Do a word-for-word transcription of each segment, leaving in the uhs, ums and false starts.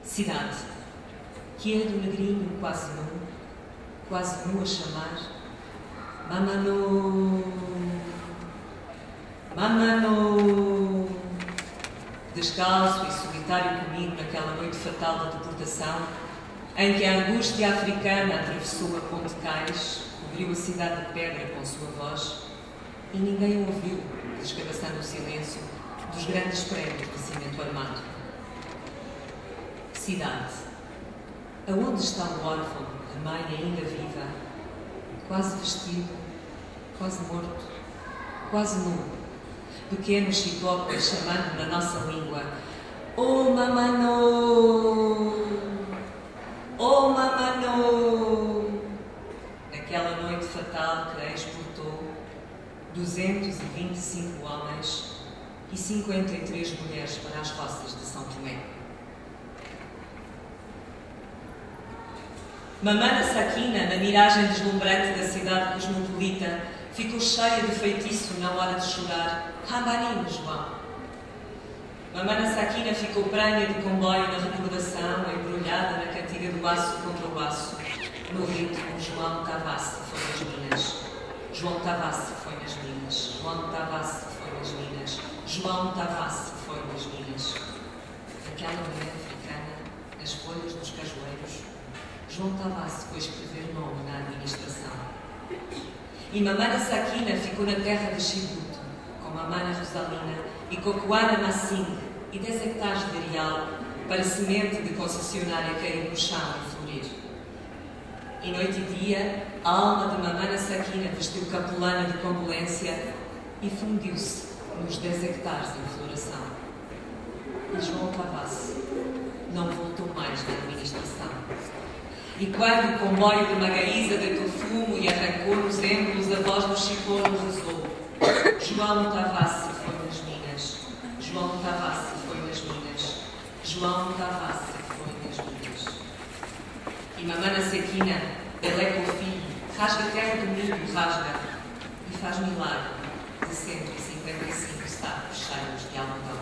Cidade, que é do negrinho quase nu, quase nu a chamar Mamano, Mamano. Descalço e solitário comigo naquela noite fatal da deportação, em que a angústia africana atravessou a ponte cais, cobriu a cidade de pedra com sua voz, e ninguém o ouviu, descabaçando o silêncio dos grandes prédios de cimento armado. Cidade, aonde está o órfão, a mãe ainda viva, quase vestido, quase morto, quase nu, pequenos chicopes chamando na nossa língua: Oh mamano, oh mamano. Naquela noite fatal que a exportou duzentos e vinte e cinco homens e cinquenta e três mulheres para as roças de São Tomé. Mamana Sakina, na miragem deslumbrante da cidade cosmopolita, ficou cheia de feitiço na hora de chorar. Rambaninho, João. Mamana Sakina ficou pranha de comboio na recordação, embrulhada na cantiga do aço contra o aço. No ritmo, João Tavassi foi nas minas. João Tavassi foi nas minas. João Tavassi foi nas minas. João Tavassi foi nas minas. Aquela mulher africana, nas folhas dos cajueiros, João Tavassi foi escrever nome na administração. E Mamana Sakina ficou na terra de Chibuto, com Mamana Rosalina e Cocoana Massing e dez hectares de areal para semente de concessionária cair no chão e florir. E noite e dia, a alma de Mamana Sakina vestiu capulana de condolência e fundiu-se nos dez hectares em floração. E João Tavassi não voltou mais na administração. E quando o comboio de Magaíza deitou fumo e arrancou nos êmbolos, a voz do chicono rezou: João Tavassi foi nas minas. João Tavassi foi nas minas. João Tavassi foi nas minas. E Mamana Sakina deleca o filho, rasga a terra do milho, rasga, e faz milagre de cento e cinquenta e cinco sacos cheios de algodão.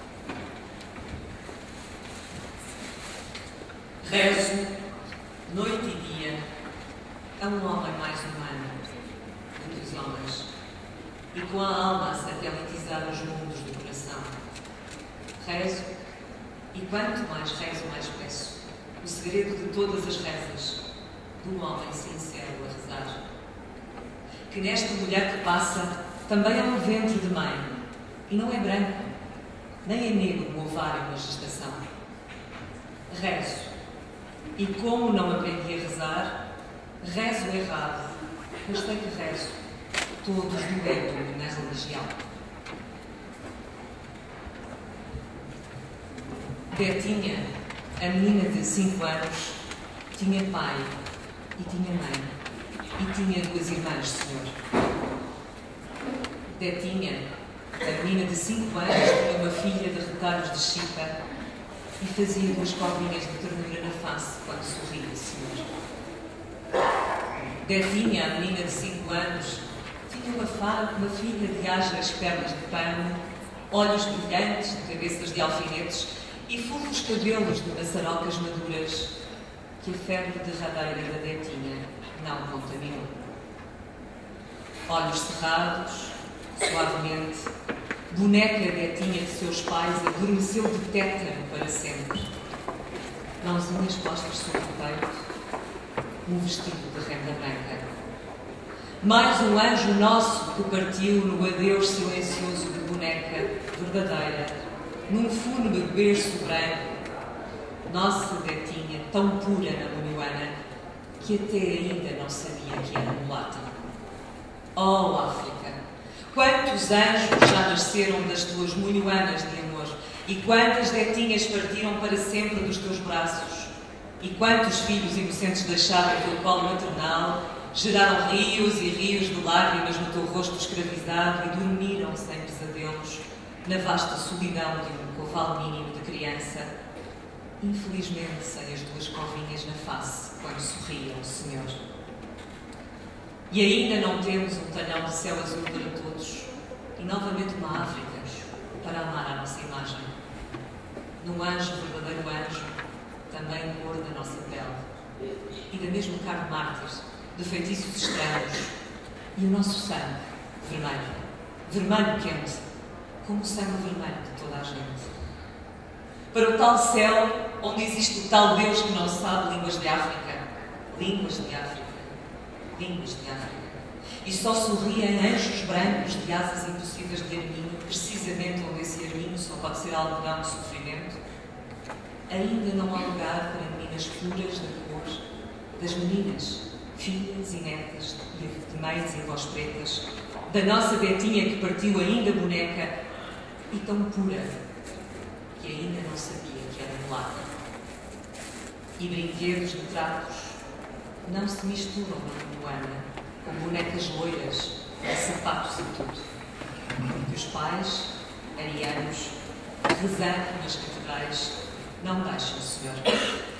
Rezo, noite e dia, a um homem mais humano do que os homens, e com a alma a satelitizar os mundos do coração. Rezo, e quanto mais rezo, mais peço o segredo de todas as rezas do homem sincero a rezar. Que nesta mulher que passa também há um ventre de mãe, e não é branco, nem é negro o ovário na gestação. Rezo, e como não aprendi a rezar, rezo errado, mas sei que rezo, todos doendo na religião. Betinha, a menina de cinco anos, tinha pai e tinha mãe, e tinha duas irmãs, senhor. Betinha, a menina de cinco anos, tinha uma filha de retalhos de chipa e fazia duas cobrinhas de ternura na face quando sorria, senhor. Betinha, a menina de cinco anos, tinha uma, fa uma filha de asas pernas de pano, olhos brilhantes, de cabeças de alfinetes e fulvos cabelos de maçarocas maduras que a febre derradeira da Betinha não contaminou. Olhos cerrados, suavemente, boneca Betinha de seus pais adormeceu de tétano para sempre. Mãozinhas postas sobre o peito, um vestido de renda branca. Mais um anjo nosso que partiu no adeus silencioso de boneca verdadeira, num fúnebre berço branco. Nossa Betinha, tão pura na Muniuana, que até ainda não sabia que era mulata. Oh, África! Quantos anjos já nasceram das tuas Muniuanas de amor, e quantas Betinhas partiram para sempre dos teus braços, e quantos filhos inocentes deixaram o teu colo maternal, geraram rios e rios de lágrimas no teu rosto escravizado e dormiram sem pesadelos na vasta solidão de um coval mínimo de criança, infelizmente sem as duas covinhas na face quando sorriam, Senhor. E ainda não temos um talhão de céu azul para todos e novamente uma África para amar a nossa imagem. Num anjo, verdadeiro anjo, também cor da nossa pele, e da mesma carne mártir, de feitiços estranhos, e o nosso sangue, vermelho, vermelho quente, como o sangue vermelho de toda a gente. Para o tal céu, onde existe o tal Deus que não sabe línguas de África, línguas de África, línguas de África, e só sorriem anjos brancos de asas impossíveis de arminho, precisamente onde esse arminho só pode ser algodão de sofrimento, ainda não há lugar para meninas puras da cor, das meninas, filhas e netas de, de mães e avós pretas, da nossa Betinha que partiu ainda boneca e tão pura que ainda não sabia que era mulata. E brinquedos de trapos não se misturam na Moana com bonecas loiras e sapatos e tudo. Que os pais, arianos, rezando nas catedrais, não deixam, Senhor.